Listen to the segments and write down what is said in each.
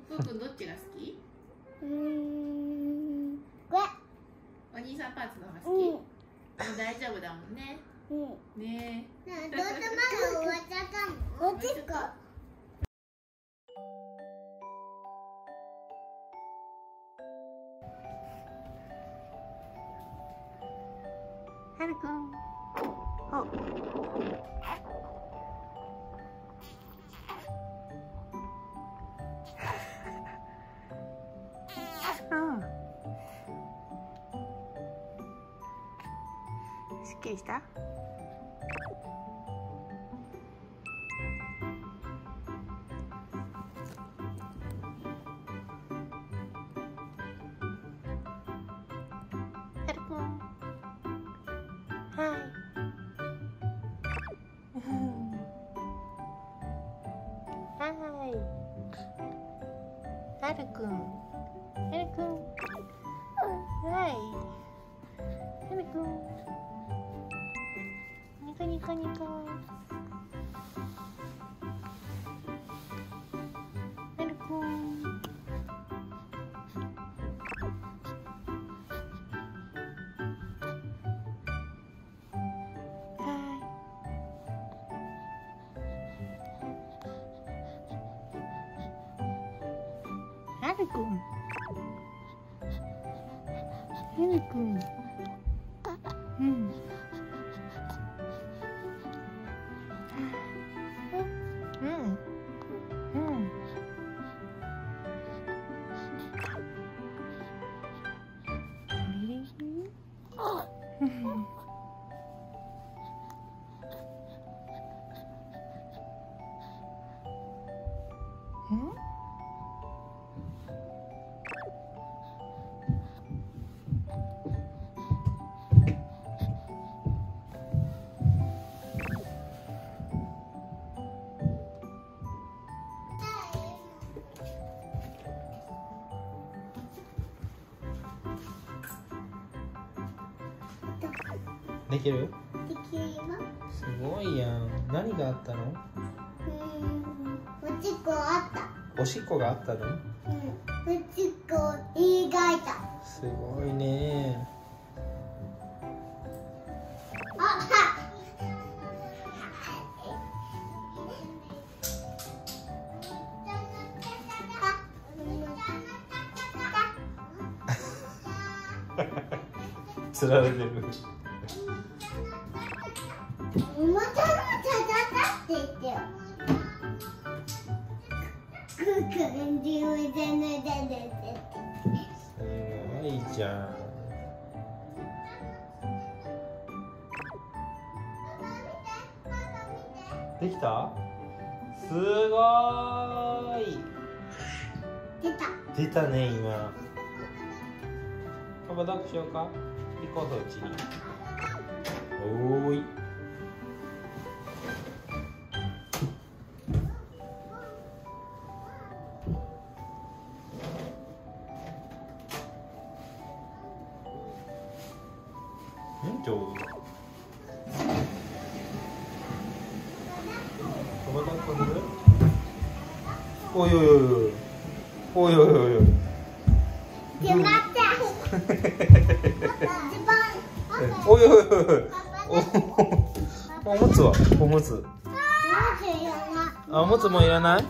くーくんどっちが好き？ これ。 お兄さんパンツの方が好き？もう大丈夫だもんね。ねえ。 どうせまだ終わっちゃったの？終わっちゃった。 はるくん。お。すっきりした？はるくん。はい。はい。はるくん。はるくん。はい。はるくん。ニコニコニコ。はるくん。はるくん。はるくん。うん。うん。うん。できる？ できるよ。 すごいやん。何があったの？ おしっこあった。 おしっこがあったの？ おしっこ言い換えた。 すごいね。 あった。 つられてる。 おもちゃのたたって言ってよ。くんじゅうでねでで。 すごいじゃん。できた？すごーい。 出た。 出たね今。パパ抱っこしようか？行こうそっちに。おーい。上手。パパ抱っこする？おいおいおいおい。おいおいおいおい。 決まった。 おいおいおいおい。おむつは？おむつ。あ、おむつもいらない？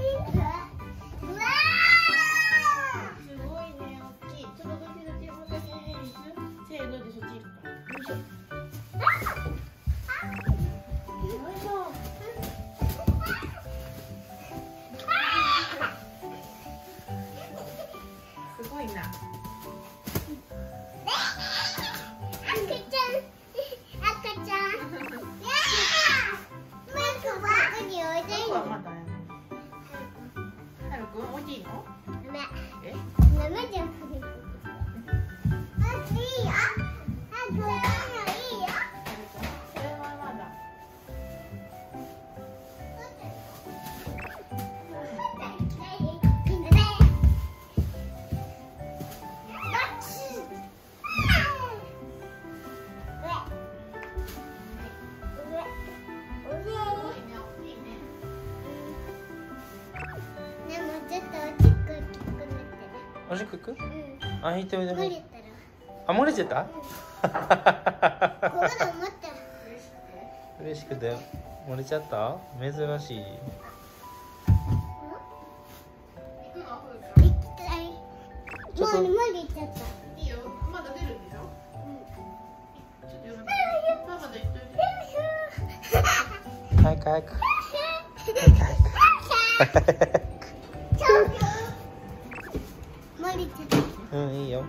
すごいな。 でもちょっと大きくおしっこ行く？ うん。 あ、行っておいで。 漏れたら。 あ、漏れちゃった？ ここで思ったら。 嬉しくて漏れちゃった？珍しい。 行きたい。 ちょっともう漏れちゃった。 いいよ。まだ出るんでしょ。ちょっと読めママで言っといて。 早く早く。 漏れちゃった。 うん、いいよ。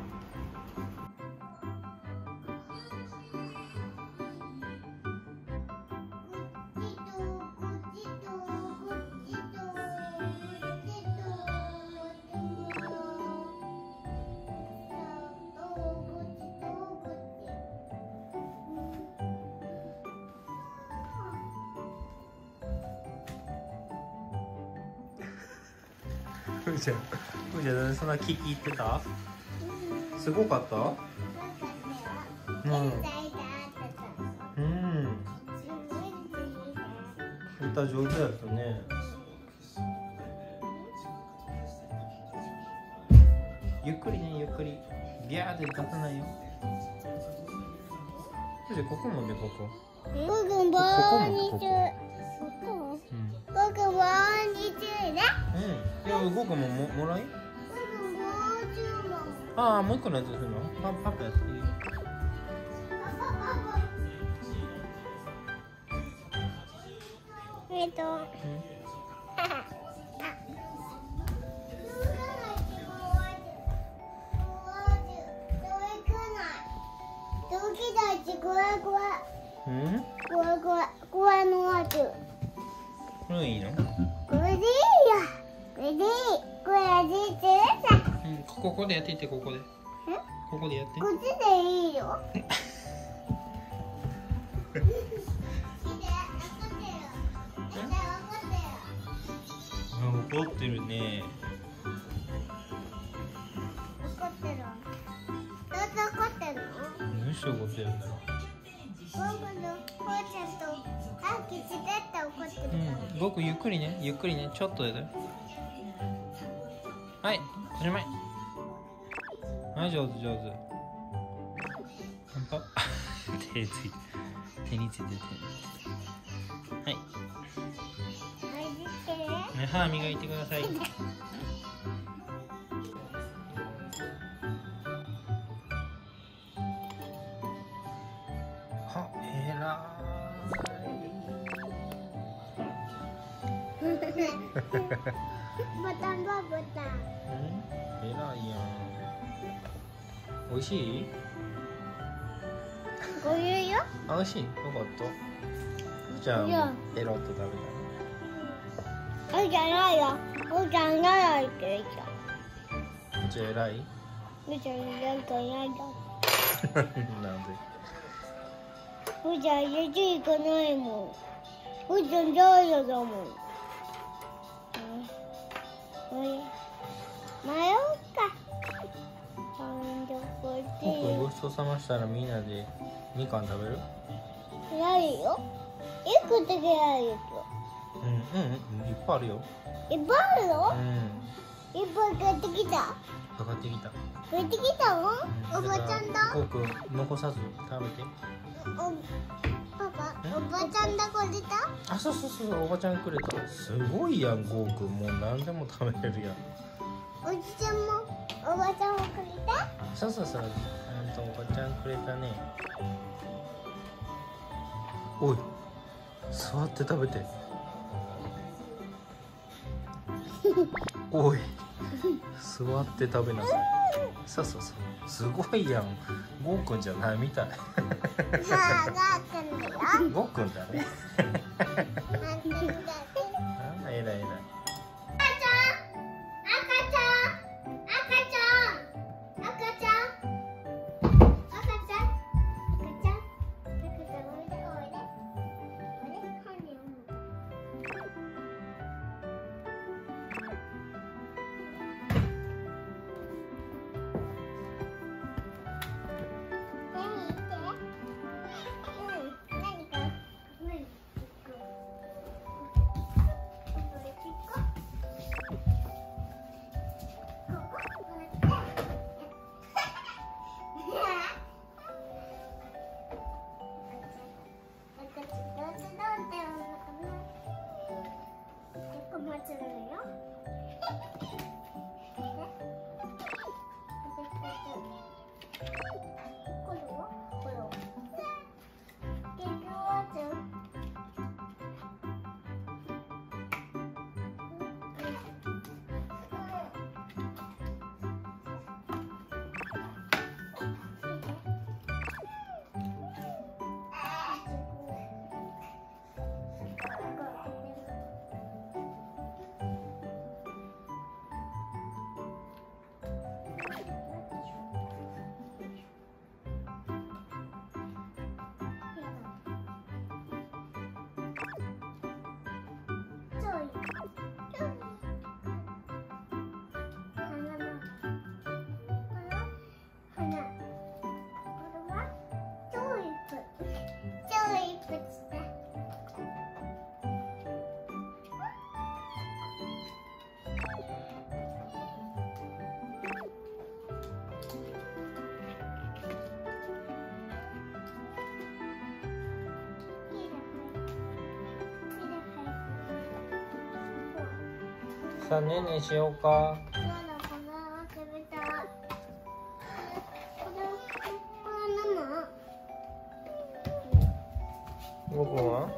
ふーちゃん、そんな聞いてた？すごかった？うん。うん。歌上手だったね。ゆっくりね、ゆっくり。ビャーって立たないよ。ここもね、ここ。 僕もここ。うん。 僕も似てるね。 うん。いや、僕ももらい？ 僕も注文。 ああ、もう一個のやつするの？パパやっていい？これいいの？ これでいいよ。これでいい。これ味付けさ。 ここでやっていって、ここで。ここでやって。 こっちでいいよ。 怒ってるね。 怒ってる。どうぞ怒ってるの？ 何して怒ってるんだろう。 僕のこうちゃんとあきちだって怒ってる。 僕ゆっくりね、ゆっくりね、ちょっとで。はい、おしまい。はい、上手上手。手について、手について。はい。歯磨いてください。は、えらボタンはボタン。 えらいやん。おいしい？ こういうよ。 あ、おいしい。よかった。じゃあ、ペロッと食べた。 じゃないよ。じゃないよ。 じゃあ偉い？ じゃなんかやだ。 なんで？ じゃ入れていかないもん。じゃ誰だもん。迷うか。 僕ごちそうさましたらみんなでみかん食べる？ やるよ。いくつぐらいよ。 いっぱいあるよ。 いっぱいあるよ。いっぱい買ってきた。 買ってきた。 買ってきたの？おばちゃんだ。 僕残さず食べて。 パパ、おばちゃんだこれた？ あ、そう、おばちゃんくれた。すごいやん、ゴーくん。もう何でも食べれるやん。 おじちゃんも、おばちゃんもくれた？ そう。おばちゃんくれたね。おい、座って食べて。おい、座って食べなさい。そう。すごいやん。ゴーくんじゃないみたい。ゴーくんだね。あ、偉い。 さあねんねんしようか。僕は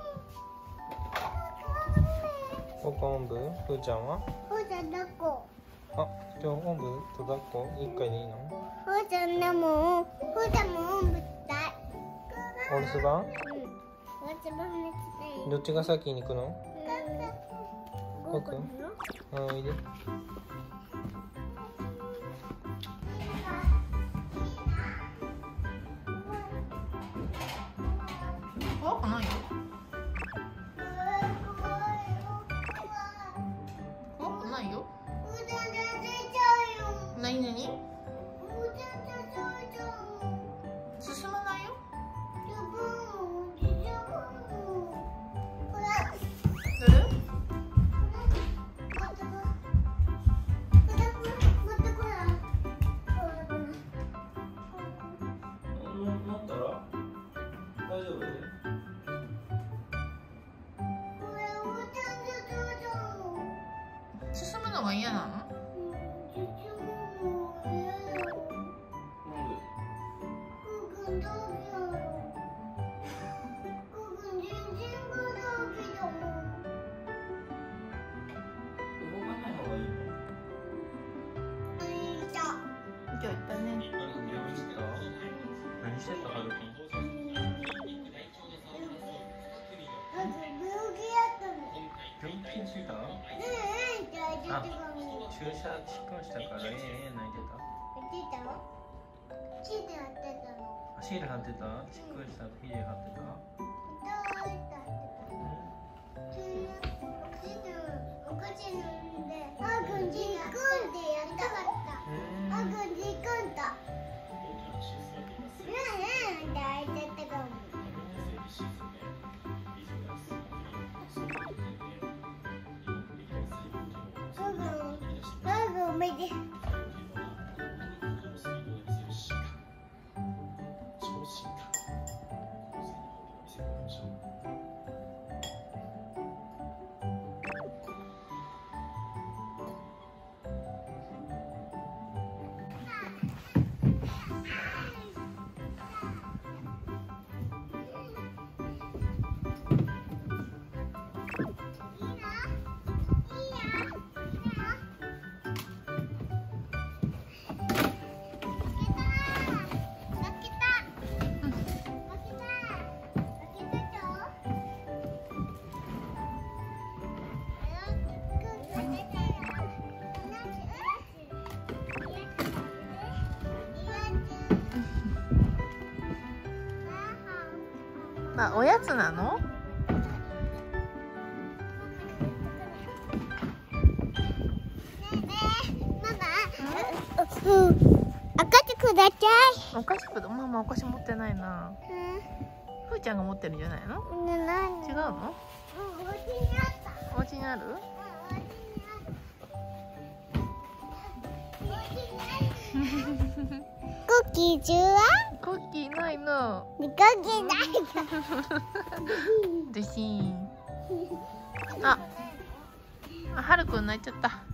僕はおんぶ、ふーちゃんはあ、じゃあおんぶと抱っこ1回でいいの？ ふーちゃんもおんぶしたい。 お留守番？ お留守番めっちゃいい。 どっちが先に行くの？ 僕おいで。 怖くないよ。怖くないよ。なになに？進まないよ。どれ？ 乗ったら大丈夫？ 進むのが嫌なの？今日行ったね。 何してたはるくん？病気してた？あ、注射しっかりしたから泣いてた？シール貼ってた？しっかりしたシール貼ってた？ あ、おやつなの？ 赤ちください。 お菓子ママお菓子持ってないな。ふーちゃんが持ってるんじゃないの？違うの？お家にある？ クッキー中は？ クッキーないの。 クッキーないでしーん。あ、はるくん泣いちゃった。